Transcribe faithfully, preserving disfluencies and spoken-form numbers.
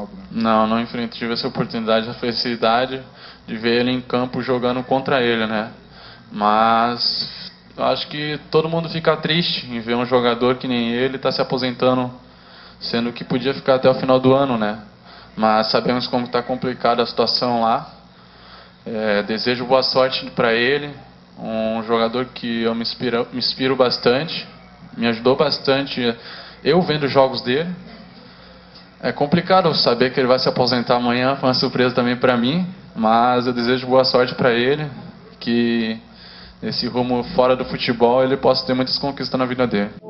Ronaldo, né? Não, não enfrentei, tive essa oportunidade, a felicidade de ver ele em campo jogando contra ele, né? Mas eu acho que todo mundo fica triste em ver um jogador que nem ele tá se aposentando, sendo que podia ficar até o final do ano, né? Mas sabemos como está complicada a situação lá. É, desejo boa sorte para ele, um jogador que eu me inspiro, me inspiro bastante, me ajudou bastante eu vendo os jogos dele. É complicado saber que ele vai se aposentar amanhã, foi uma surpresa também para mim, mas eu desejo boa sorte para ele, que nesse rumo fora do futebol ele possa ter muitas conquistas na vida dele.